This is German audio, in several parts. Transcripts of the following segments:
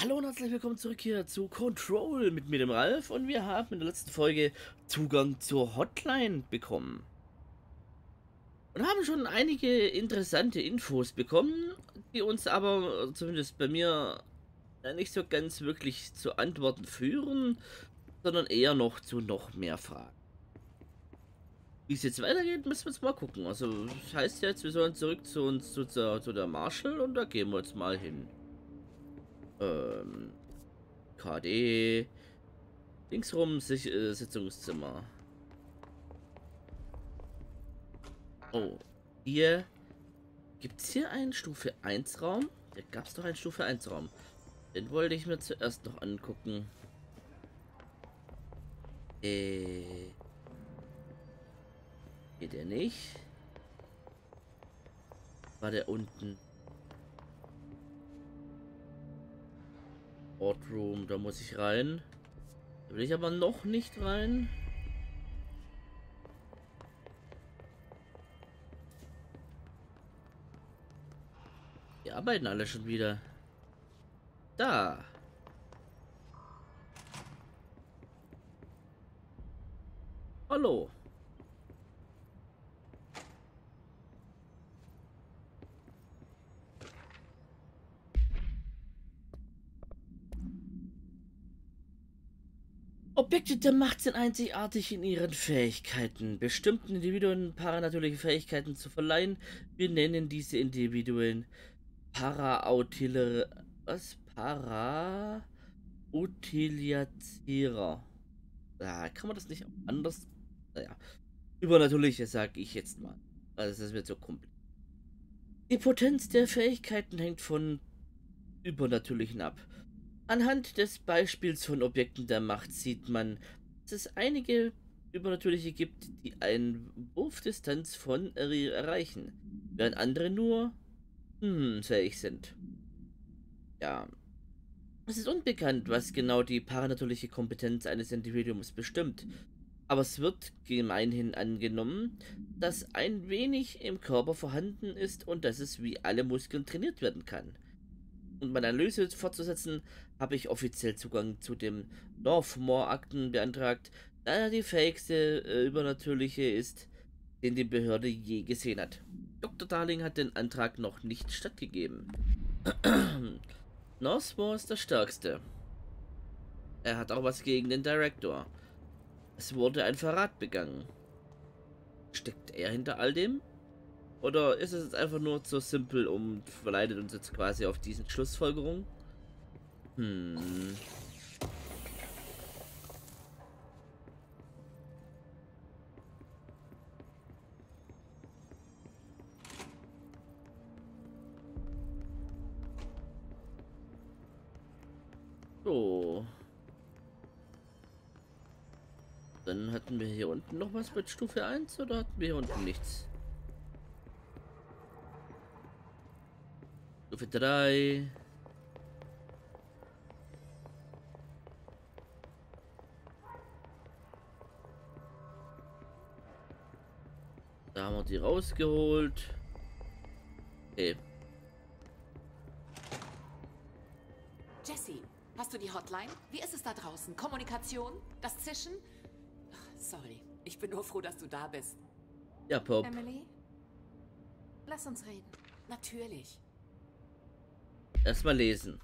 Hallo und herzlich willkommen zurück hier zu Control mit mir, dem Ralf. Und wir haben in der letzten Folge Zugang zur Hotline bekommen. Und haben schon einige interessante Infos bekommen, die uns aber, zumindest bei mir, nicht so ganz wirklich zu Antworten führen, sondern eher noch zu noch mehr Fragen. Wie es jetzt weitergeht, müssen wir jetzt mal gucken. Also, das heißt jetzt, wir sollen zurück zu uns, zu der Marshall, und da gehen wir jetzt mal hin. KD. Linksrum Sitzungszimmer. Oh, hier gibt es hier einen Stufe 1 Raum? Da gab es doch einen Stufe 1 Raum. Den wollte ich mir zuerst noch angucken. Geht der nicht? War der unten? Boardroom, da muss ich rein. Da will ich aber noch nicht rein. Die arbeiten alle schon wieder. Da. Hallo. Objekte der Macht sind einzigartig in ihren Fähigkeiten, bestimmten Individuen paranatürliche Fähigkeiten zu verleihen. Wir nennen diese Individuen Utiliazierer. Kann man das nicht auch anders? Naja, übernatürliche sage ich jetzt mal. Also das wird so kompliziert. Die Potenz der Fähigkeiten hängt von Übernatürlichen ab. Anhand des Beispiels von Objekten der Macht sieht man, dass es einige Übernatürliche gibt, die eine Wurfdistanz von erreichen, während andere nur fähig sind. Ja, es ist unbekannt, was genau die paranatürliche Kompetenz eines Individuums bestimmt, aber es wird gemeinhin angenommen, dass ein wenig im Körper vorhanden ist und dass es wie alle Muskeln trainiert werden kann. Um meine Analyse fortzusetzen, habe ich offiziell Zugang zu dem Northmore-Akten beantragt, da er die fähigste Übernatürliche ist, den die Behörde je gesehen hat. Dr. Darling hat den Antrag noch nicht stattgegeben. Northmore ist der Stärkste. Er hat auch was gegen den Director. Es wurde ein Verrat begangen. Steckt er hinter all dem? Oder ist es jetzt einfach nur so simpel und verleitet uns jetzt quasi auf diesen Schlussfolgerungen? Hm. So. Dann hatten wir hier unten noch was mit Stufe 1 oder hatten wir hier unten nichts? Stufe 3. Da haben wir die rausgeholt. Okay. Jessie, hast du die Hotline? Wie ist es da draußen? Kommunikation? Das Zischen? Ach, sorry, ich bin nur froh, dass du da bist. Ja, Pop. Emily, lass uns reden. Natürlich. Erstmal lesen.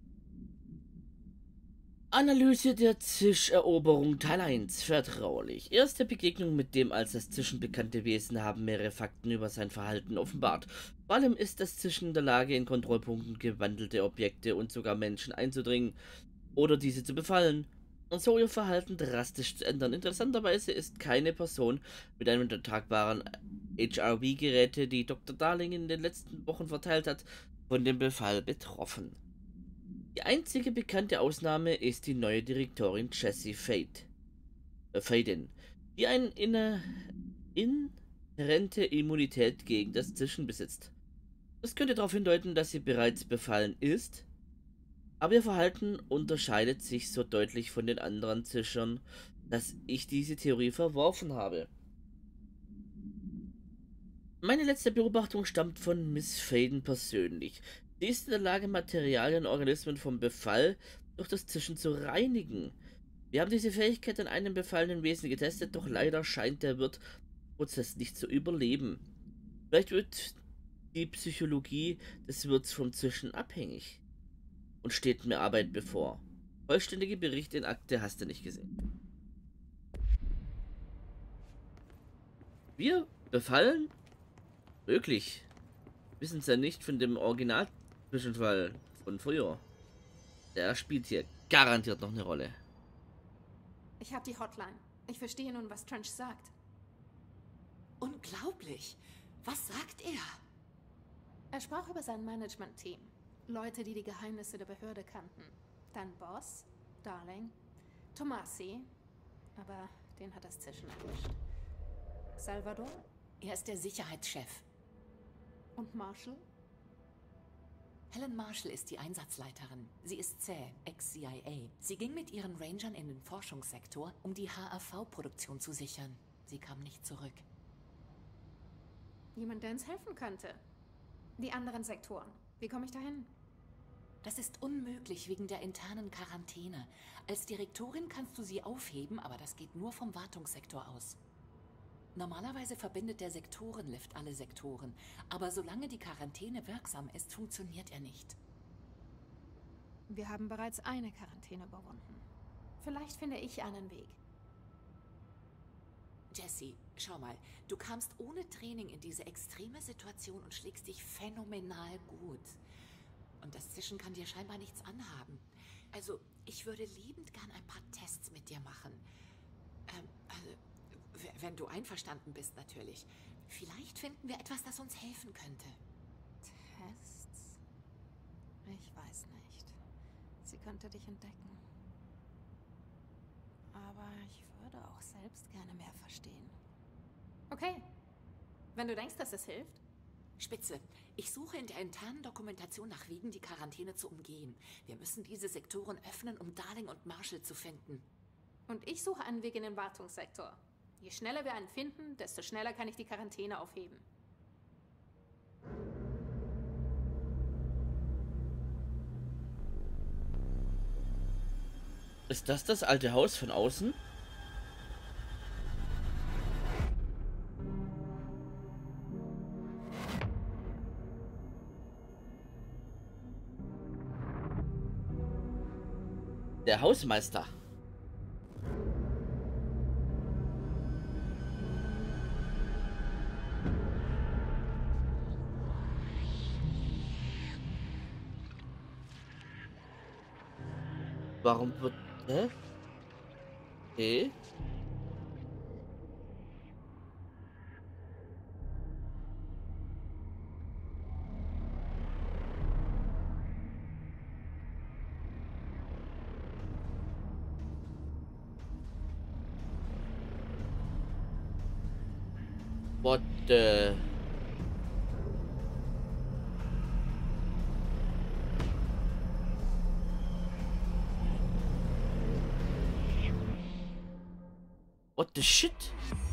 Analyse der Zischeroberung Teil 1. Vertraulich. Erste Begegnung mit dem als das Zischen bekannte Wesen haben mehrere Fakten über sein Verhalten offenbart. Vor allem ist das Zischen in der Lage, in Kontrollpunkten gewandelte Objekte und sogar Menschen einzudringen oder diese zu befallen und so ihr Verhalten drastisch zu ändern. Interessanterweise ist keine Person mit einem übertragbaren HRV-Geräte, die Dr. Darling in den letzten Wochen verteilt hat, von dem Befall betroffen. Die einzige bekannte Ausnahme ist die neue Direktorin Jessie Faden, die eine inhärente Immunität gegen das Zischen besitzt. Das könnte darauf hindeuten, dass sie bereits befallen ist, aber ihr Verhalten unterscheidet sich so deutlich von den anderen Zischern, dass ich diese Theorie verworfen habe. Meine letzte Beobachtung stammt von Miss Faden persönlich. Sie ist in der Lage, Materialien und Organismen vom Befall durch das Zischen zu reinigen. Wir haben diese Fähigkeit an einem befallenen Wesen getestet, doch leider scheint der Wirtprozess nicht zu überleben. Vielleicht wird die Psychologie des Wirts vom Zischen abhängig und steht mir Arbeit bevor. Vollständige Berichte in Akte hast du nicht gesehen. Wir befallen? Möglich. Wissen es ja nicht von dem Original-Zwischenfall von früher. Der spielt hier garantiert noch eine Rolle. Ich habe die Hotline. Ich verstehe nun, was Trench sagt. Unglaublich. Was sagt er? Er sprach über sein Management-Team. Leute, die die Geheimnisse der Behörde kannten. Dein Boss, Darling, Tomasi, aber den hat das Zischen erwischt. Salvador Er ist der Sicherheitschef. und Marshall? Helen Marshall ist die Einsatzleiterin. Sie ist zäh, ex-CIA. Sie ging mit ihren Rangern in den Forschungssektor, um die HAV-Produktion zu sichern. Sie kam nicht zurück. Jemand, der uns helfen könnte. Die anderen Sektoren. Wie komme ich dahin? Das ist unmöglich wegen der internen Quarantäne. Als Direktorin kannst du sie aufheben, aber das geht nur vom Wartungssektor aus. Normalerweise verbindet der Sektorenlift alle Sektoren, aber solange die Quarantäne wirksam ist, funktioniert er nicht. Wir haben bereits eine Quarantäne überwunden. Vielleicht finde ich einen Weg. Jessie, schau mal, du kamst ohne Training in diese extreme Situation und schlägst dich phänomenal gut. Und das Zischen kann dir scheinbar nichts anhaben. Also, ich würde liebend gern ein paar Tests mit dir machen. Wenn du einverstanden bist, natürlich. Vielleicht finden wir etwas, das uns helfen könnte. Tests? Ich weiß nicht. Sie könnte dich entdecken. Aber ich würde auch selbst gerne mehr verstehen. Okay. Wenn du denkst, dass es hilft. Spitze, ich suche in der internen Dokumentation nach Wegen, die Quarantäne zu umgehen. Wir müssen diese Sektoren öffnen, um Darling und Marshall zu finden. Und ich suche einen Weg in den Wartungssektor. Je schneller wir einen finden, desto schneller kann ich die Quarantäne aufheben. Ist das alte Haus von außen? Der Hausmeister. Warum wird... Hä? Okay. What the... What the shit?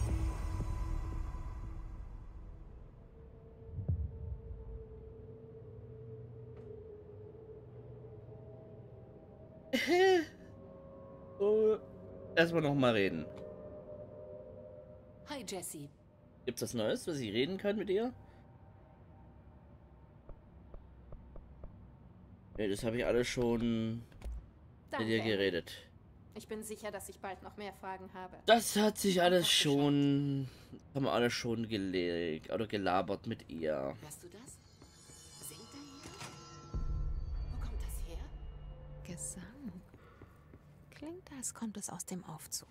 Oh, erstmal noch mal reden. Hi, Jessie. Gibt's was Neues, was ich reden kann mit ihr? Ja, das habe ich alles schon mit ihr Danke. geredet. Ich bin sicher, dass ich bald noch mehr Fragen habe. Das hat sich alles schon... Haben wir alles schon gelegt oder gelabert mit ihr. Hörst du das? Singt da jemand? Wo kommt das her? Gesang. Klingt, als kommt es aus dem Aufzug.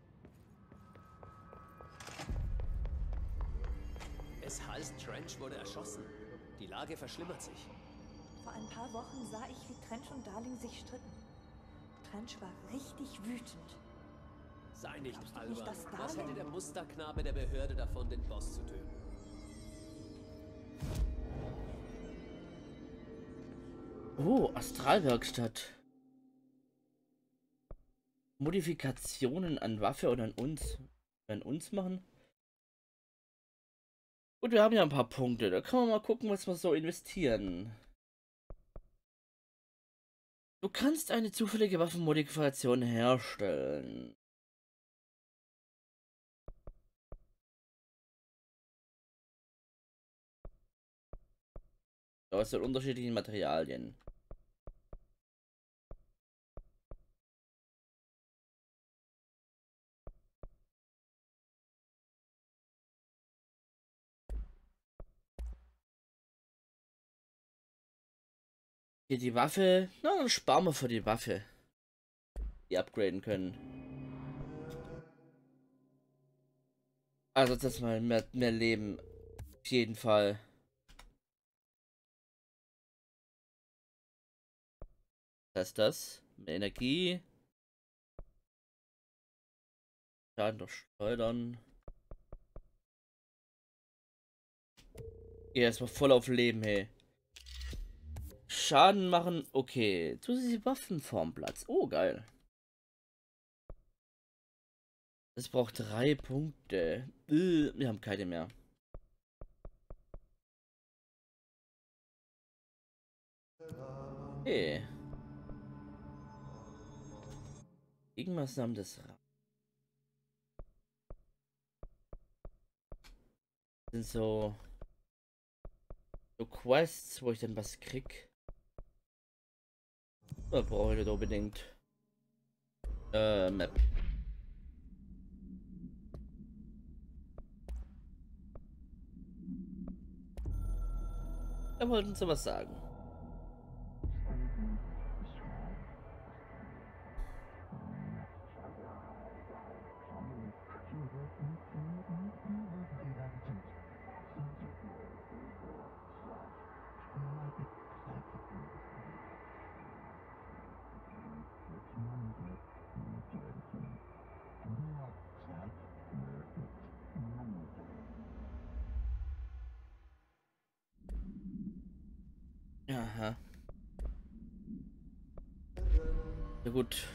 Es heißt, Trench wurde erschossen. Die Lage verschlimmert sich. Vor ein paar Wochen sah ich, wie Trench und Darling sich stritten. Trench war richtig wütend. Sei nicht Glaubst du albern. nicht, dass Was Darling- hätte der Musterknabe der Behörde davon, den Boss zu töten? Oh, Astralwerkstatt. Modifikationen an Waffe oder an uns. An uns machen. Gut, wir haben ja ein paar Punkte. Da kann man mal gucken, was wir so investieren. Du kannst eine zufällige Waffenmodifikation herstellen. Aus den unterschiedlichen Materialien. Hier die Waffe. Na, dann sparen wir für die Waffe. Die upgraden können. Also das mal mehr Leben. Auf jeden Fall. Was ist das? Mehr Energie. Schaden durch Schleudern. Ja, erstmal voll auf Leben, hey. Schaden machen, okay. Zusätzliche Waffenformplatz. Oh, geil. Es braucht 3 Punkte. Wir haben keine mehr. Okay. Gegenmaßnahmen des sind so Quests, wo ich dann was krieg. Da brauche ich nicht unbedingt. Map. Da wollten sie was sagen. Aha. Na gut.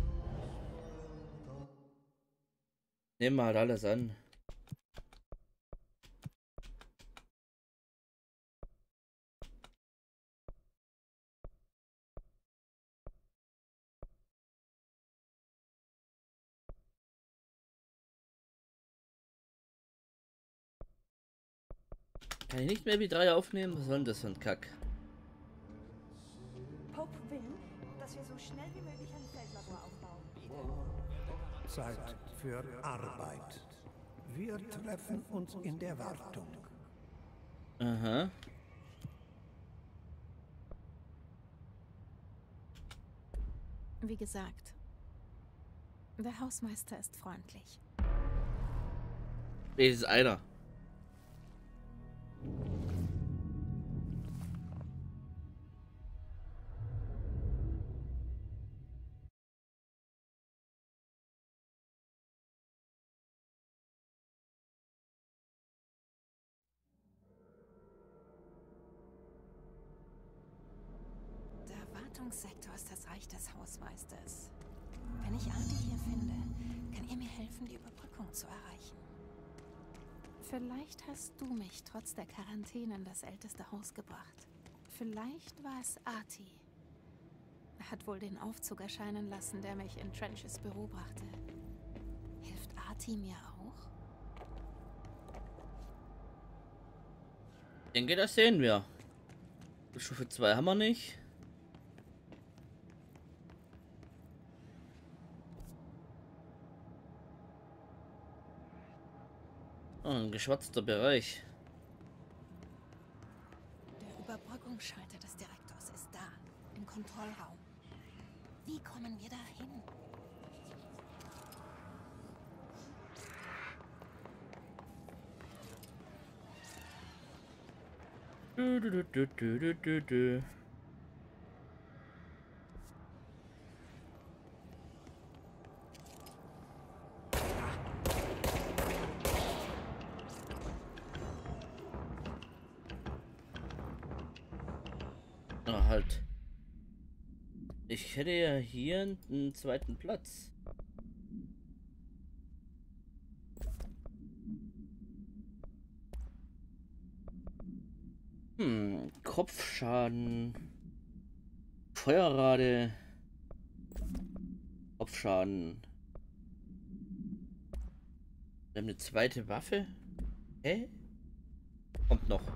Nehmen wir halt alles an. Kann ich nicht mehr wie 3 aufnehmen? Was soll denn das für ein Kack? Pope will, dass wir so schnell wie möglich ein Feldlabor aufbauen. Zeit für Arbeit. Wir treffen uns in der Wartung. Aha. Wie gesagt, der Hausmeister ist freundlich. Wenigstens einer. Der Wartungssektor ist das Reich des Hausmeisters. Wenn ich Artie hier finde, kann er mir helfen, die Überbrückung zu erreichen. Vielleicht hast du mich trotz der Quarantäne in das älteste Haus gebracht. Vielleicht war es Artie. Er hat wohl den Aufzug erscheinen lassen, der mich in Trenches Büro brachte. Hilft Artie mir auch? Ich denke, das sehen wir. Stufe 2 haben wir nicht. Oh, ein geschwatzter Bereich. Der Überbrückungsschalter des Direktors ist da, im Kontrollraum. Wie kommen wir da hin? Du. Ah, halt. Ich hätte ja hier einen zweiten Platz. Kopfschaden. Feuerrade. Kopfschaden. Wir haben eine zweite Waffe. Hä? Kommt noch.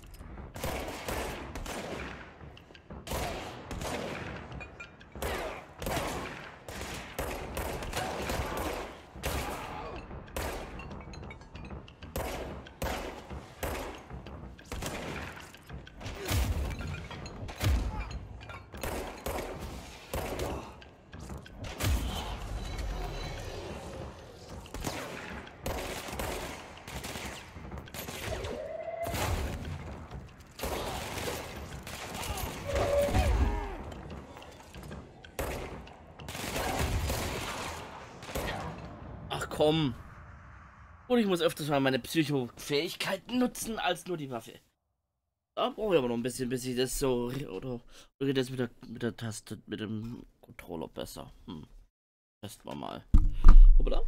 Komm. Und ich muss öfters mal meine Psycho-Fähigkeiten nutzen, als nur die Waffe. Da brauche ich aber noch ein bisschen, bis ich das so... Oder geht das mit der Taste, mit dem Controller besser? Testen wir mal. Hoppla.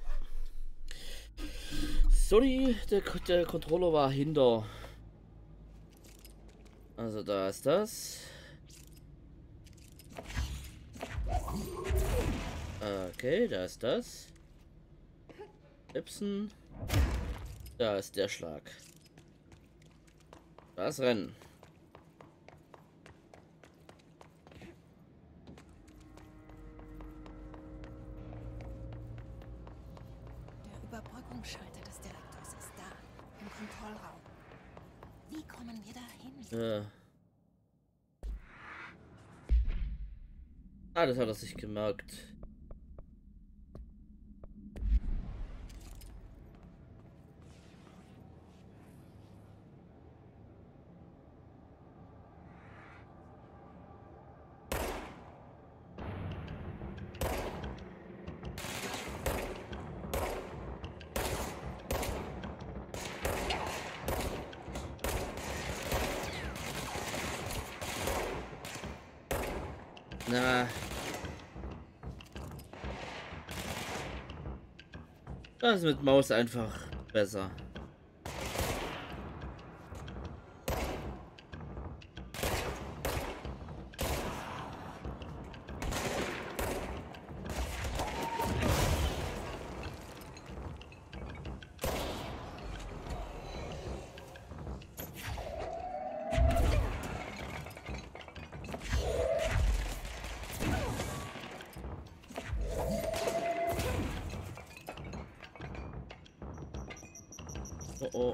Sorry, der Controller war hinter. Also da ist das. Okay, da ist das. Ipsen. Da ist der Schlag. Das Rennen. Der Überbrückungsschalter des Direktors ist da, im Kontrollraum. Wie kommen wir da hin? Ah, das hat er sich gemerkt. Na. Das ist mit Maus einfach besser. Oh oh.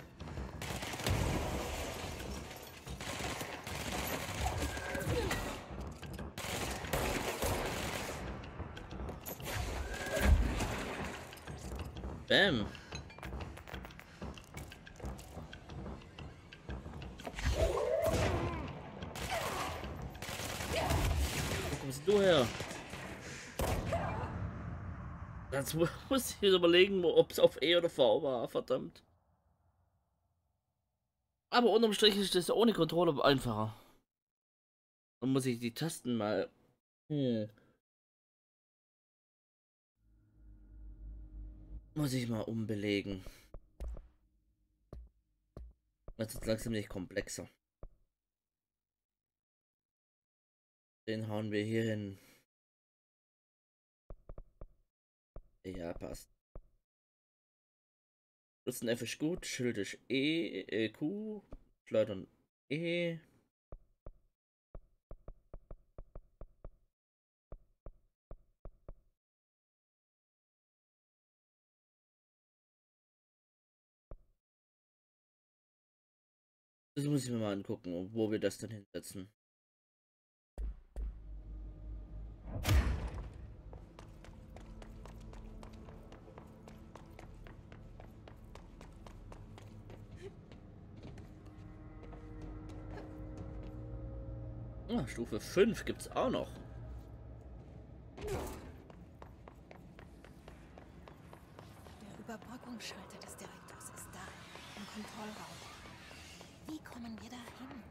Bam. Wo kommst du her? Jetzt muss ich überlegen, ob es auf E oder V war, verdammt. Aber unterm Strich ist das ohne Controller einfacher. Dann muss ich die Tasten mal... Muss ich mal umbelegen. Das ist langsam nicht komplexer. Den hauen wir hier hin. Ja, passt. Nutzen F ist gut, Schild ist E, Q, Schleudern E. Das muss ich mir mal angucken, wo wir das dann hinsetzen. Ah, Stufe 5 gibt's auch noch. Der Überbrückungsschalter des Direktors ist da, im Kontrollraum. Wie kommen wir da hin?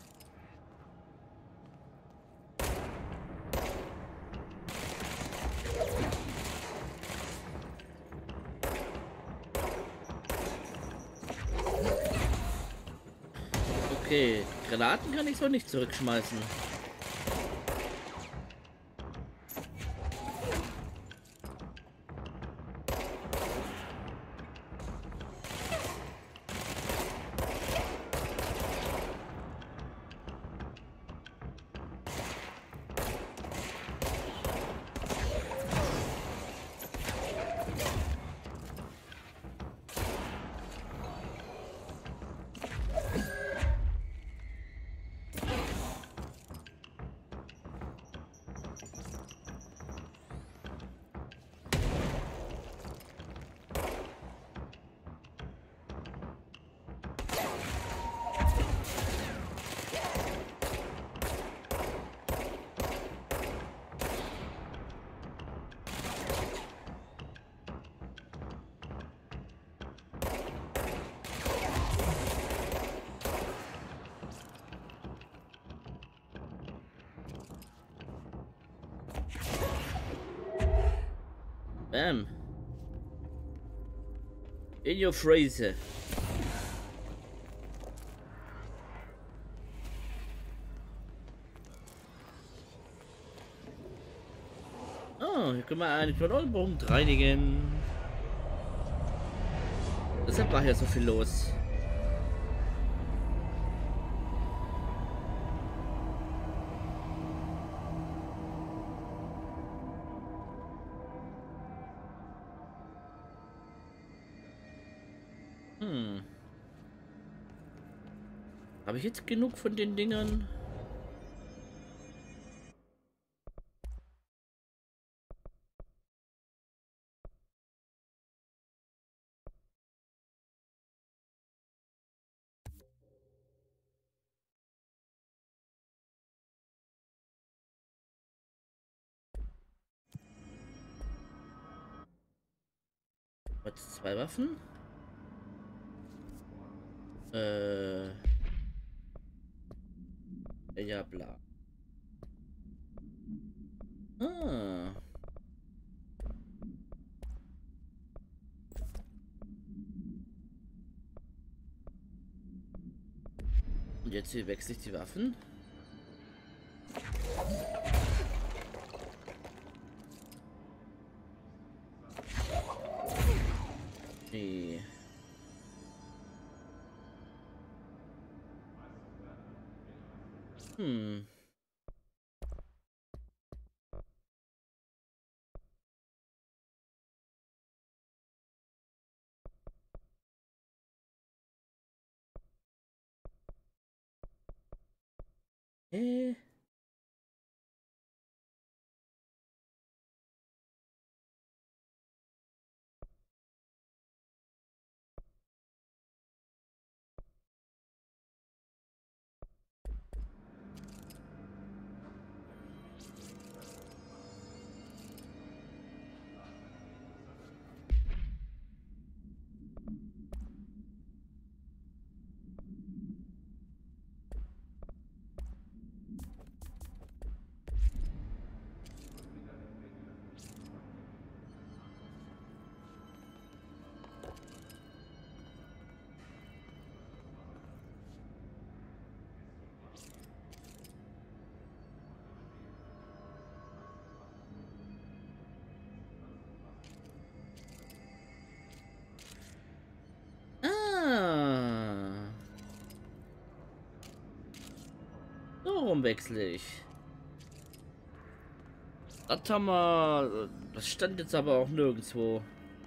Okay, Granaten kann ich so nicht zurückschmeißen. Bam. In your Phrase. Oh, hier können wir einen Knotenpunkt reinigen. Deshalb war hier so viel los. Habe ich jetzt genug von den Dingern? Was, 2 Waffen? Ja, bla. Ah. Und jetzt hier wechsle ich die Waffen. Nee. Hm. Äh. Ah. So rum wechsle ich. Das haben wir. Das stand jetzt aber auch nirgendwo.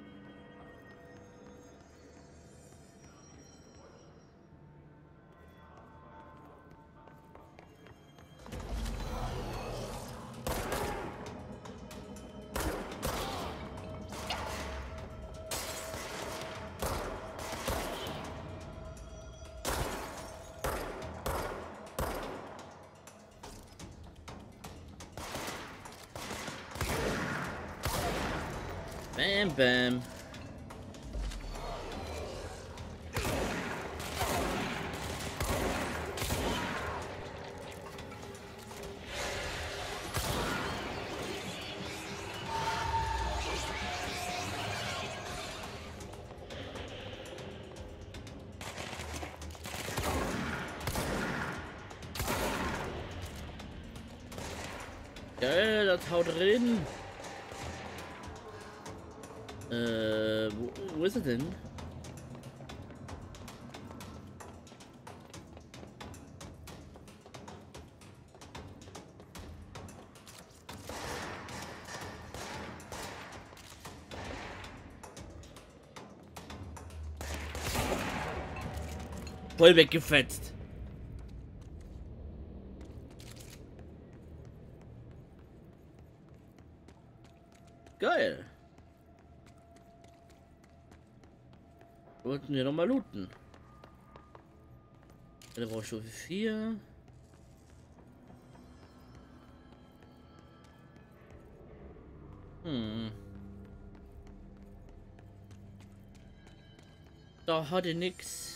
Bam, bam. Geil, das haut drin. Wo ist er denn? Voll weggefetzt. Geil. Wollten wir noch mal looten. Eine Baustufe 4. Da hatte nix.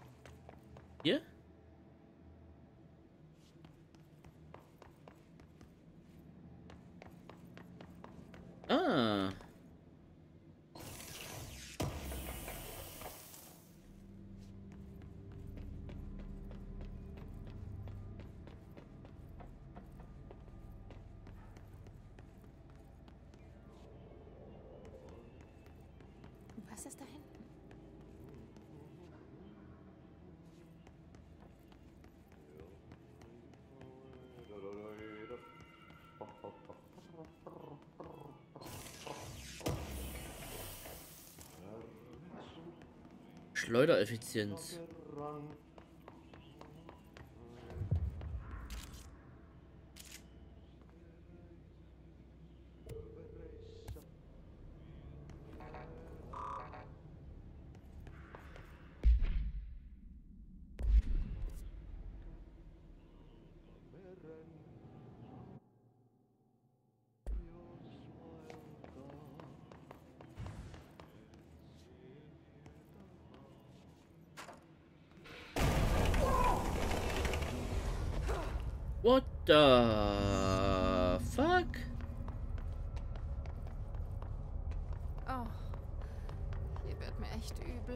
Hier? Schleudereffizienz. What the fuck? Oh, hier wird mir echt übel.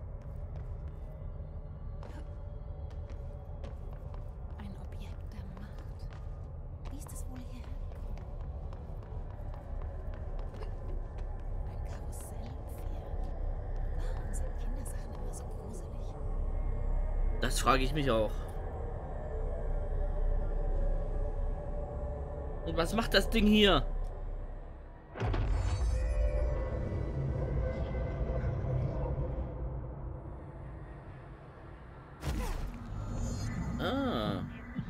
Ein Objekt der Macht. Wie ist es wohl hierher gekommen? Ein Karussellpferd. Warum sind Kindersachen immer so gruselig? Das frage ich mich auch. Und was macht das Ding hier? Ah.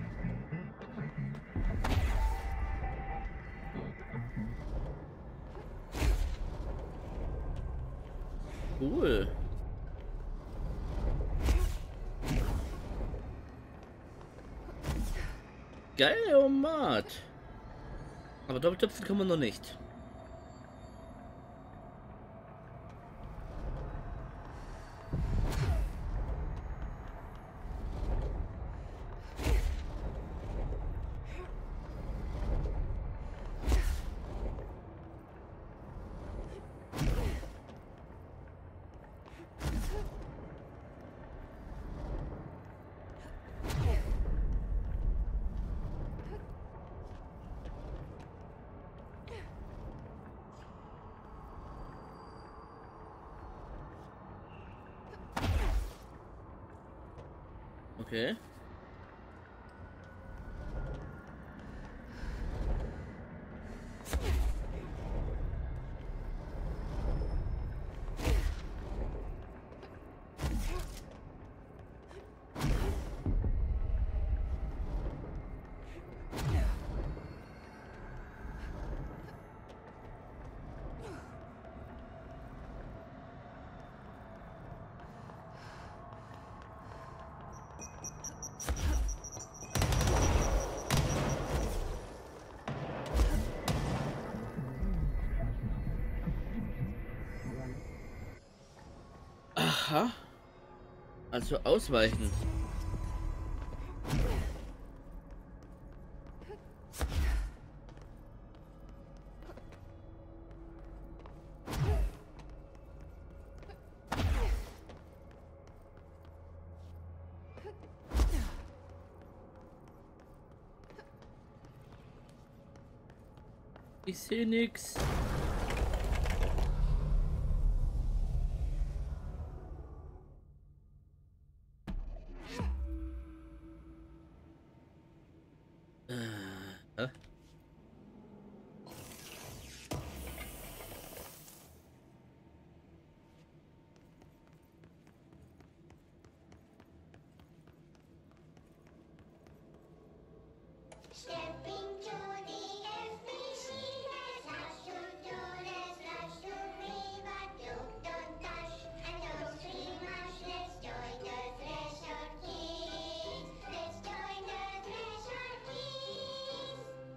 Cool. Geil, aber Doppeltöpfen kann man noch nicht. Okay. Aha. Also ausweichen. Ich sehe nix. Hä? Stepping to the FBC, there's lots to do, there's lots to read, but don't touch and don't scream much. Let's join the Thresher Kids. Let's join the Thresher Kids.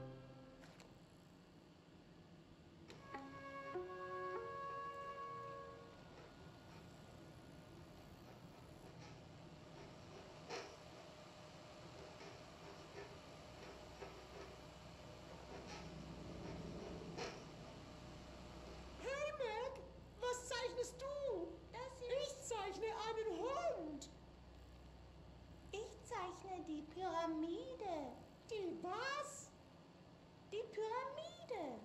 Hey Meg, was zeichnest du? Ich zeichne einen Hund. Ich zeichne die Pyramide. Die was? Die Pyramide.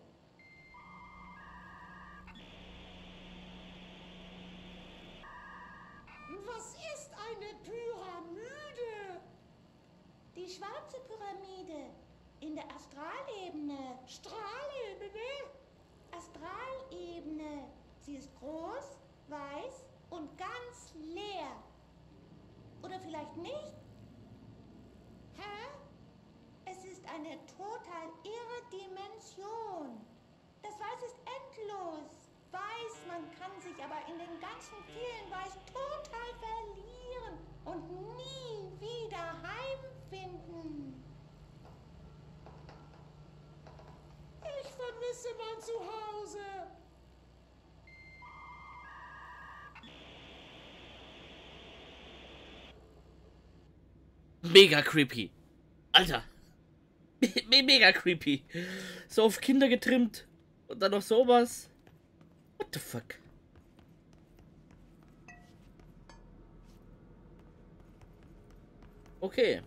Was ist eine Pyramide? Die schwarze Pyramide. In der Astralebene. Strahlebene? Astralebene. Sie ist groß, weiß und ganz leer. Oder vielleicht nicht? Hä? Es ist eine total irre Dimension. Das Weiß ist endlos. Weiß, man kann sich aber in den ganzen vielen Weiß total verlieren und nie wieder heimfinden. Ich vermisse mein Zuhause. Mega creepy. Alter. Mega creepy. So auf Kinder getrimmt. Und dann noch sowas. What the fuck? Okay.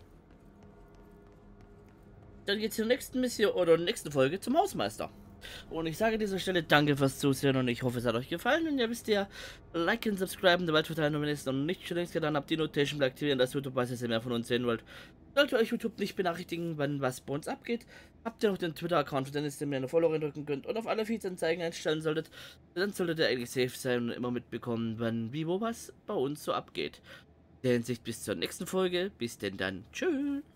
Dann geht's zur nächsten Mission oder nächsten Folge zum Hausmeister. Und ich sage an dieser Stelle danke fürs Zusehen und ich hoffe, es hat euch gefallen. Und ihr wisst ja, liken, subscriben, dabei verteilen und wenn ihr es noch nicht schon längst getan habt, die Notification aktivieren, dass YouTube weiß, dass ihr mehr von uns sehen wollt. Sollte euch YouTube nicht benachrichtigen, wann was bei uns abgeht, habt ihr noch den Twitter-Account, von dem ihr mir eine Follow reindrücken könnt und auf alle Feeds-Anzeigen einstellen solltet. Dann solltet ihr eigentlich safe sein und immer mitbekommen, wann, wie, wo was bei uns so abgeht. In der Hinsicht bis zur nächsten Folge. Bis denn dann. Tschüss.